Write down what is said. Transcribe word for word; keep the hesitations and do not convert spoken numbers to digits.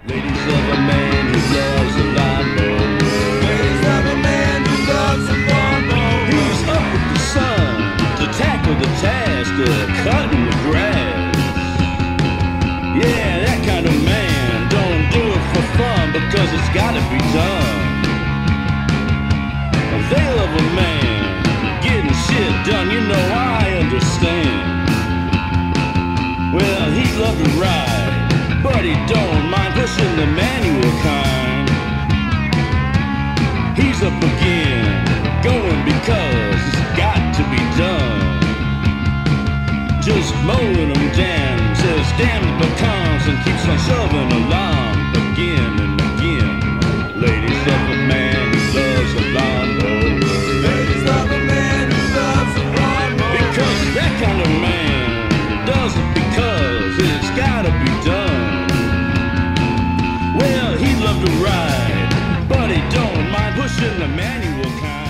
Ladies love a man who loves a lawnmower. Ladies love a man who loves a lawnmower. He's up with the sun to tackle the task of cutting the grass. Yeah, that kind of man don't do it for fun because it's gotta be done. They love a man getting shit done, you know I understand. Well, he loved to ride, but he don't mind pushing the manual kind. He's up again, going because it's got to be done. Just mowing them down, says damn the pecans and keeps on shoving along again and again. Ladies love a man who loves a lawnmower. Ladies love a man who loves a lawnmower. Because that kind of man does it because it's gotta be done. Well, he'd love to ride, but he don't mind pushing the manual kind.